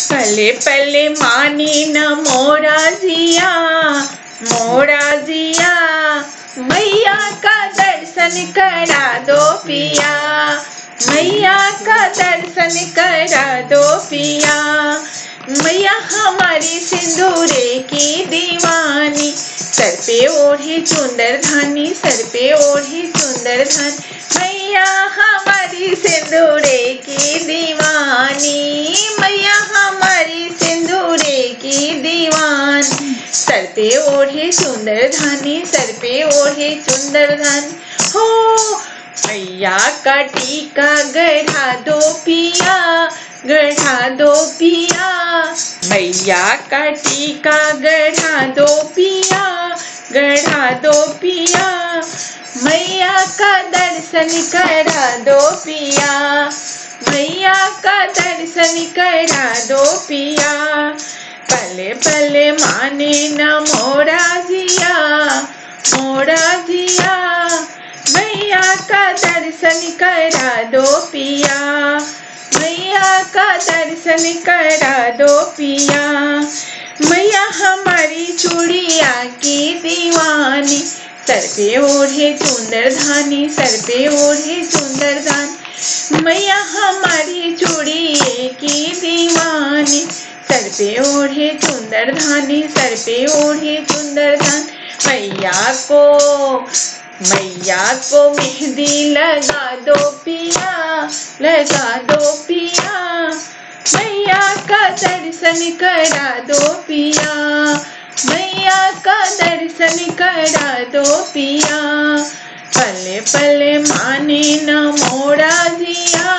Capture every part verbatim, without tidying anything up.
पले पले माने न मोरा जिया, मोरा जिया मैया का दर्शन करा दो पिया, मैया का दर्शन करा दो पिया। मैया हमारी सिंदूरे की दीवानी, सर पे ओढ़ी चुंदर धानी, सर पे ओढ़ी चुंदर धानी। मैया हमारी सिंदूरे की दीवानी, मैया हमारी सिंदूरे की दीवानी। सर पे ओढ़े चुंदर धानी, सर पे ओढ़े चुंदर धानी। हो मैया का टीका गढ़ा दो पिया, गढ़ा दो पिया। मैया का टीका गढ़ा दो पिया, गढ़ा दो पिया। मैया का दर्शन करा दो पिया, मैया का दर्शन करा दो पिया। पले पले माने न मोरा जिया, मोरा जिया मैया का दर्शन करा दो पिया, मैया का दर्शन करा दो पिया। मैया हमारी चूड़िया की दीवानी, सर पे ओढ़े चुंदर धानी, सर पे ओढ़े चुंदर धानी। मैया हमारी चूड़िए की दीवानी, सर पे ओढ़े चुंदर धानी, सर पे ओढ़े चुंदर धानी। मैया को, मैया को मेहंदी लगा दो पिया, लगा दो पिया। मैया का दर्शन करा दो पिया, मैया का दर्शन करा दो पिया। पले पले माने न मोरा जिया,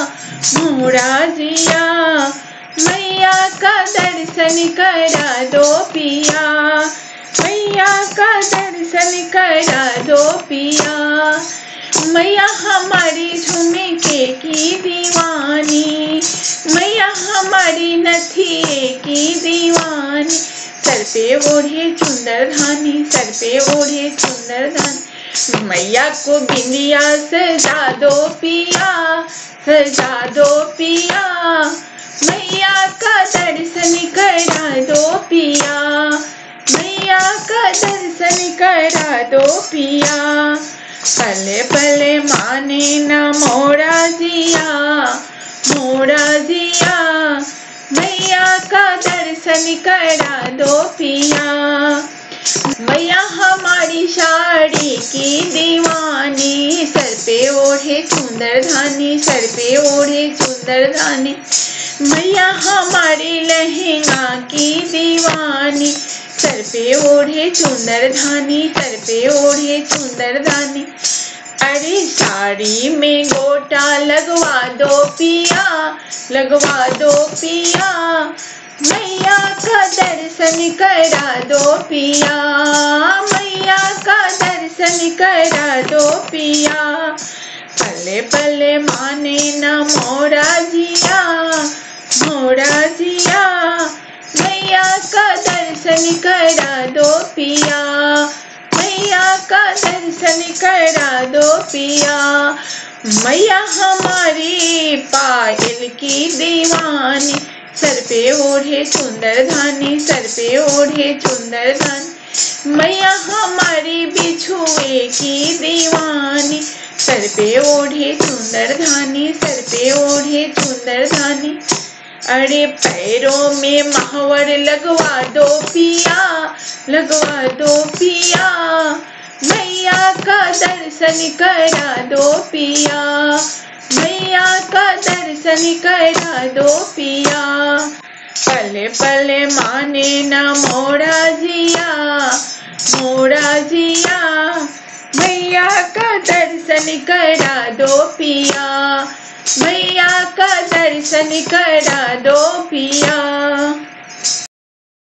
मोरा जिया मैया का दर्शन करा दो पिया, मैया का दर्शन करा दो पिया। मैया हमारी झुमके की दीवानी, मैया हमारी नथिए की दीवानी। सर पे ओढ़े चुंदर धानी, सर पे ओढ़े चुंदर धानी। मैया को बिंदिया सजा दो पिया, सजा दो पिया। मैया का दर्शन करा दो पिया, मैया का दर्शन करा दो पिया। पले पले माने न मोरा जिया, मोरा जिया मैया का दर्शन करा दो पिया। मैया हमारी साड़ी की दीवानी, सर पे ओढ़े चुंदर धानी, सर पे ओढ़े चुंदर धानी। मैया हमारी लहंगा की दीवानी, सर पे ओढ़े चुंदर धानी, सर पे ओढ़े चुंदर धानी। अरे साड़ी में गोटा लगवा दो पिया, लगवा दो पिया। मैया का दर्शन करा दो पिया, मैया का दर्शन करा दो पिया। पले पले माने न मोरा जिया, मोरा जिया मैया का दर्शन करा दो पिया, मैया का दर्शन करा दो पिया। मैया हमारी पायल की दीवानी, सर पे ओढ़े चुंदर धानी, सर पे ओढ़े चुंदर धानी। मैया हमारी बिछुए की दीवानी, सर पे ओढ़े चुंदर धानी, सर पे ओढ़े चुंदर धानी। अरे पैरों में महावर लगवा दो पिया, लगवा दो पिया। मैया का दर्शन करा दो पिया, मैया का दर्शन करा दो पिया। पले पले माने न मोरा जिया, मोरा जिया मैया का दर्शन करा दो पिया, मैया का दर्शन करा दो पिया।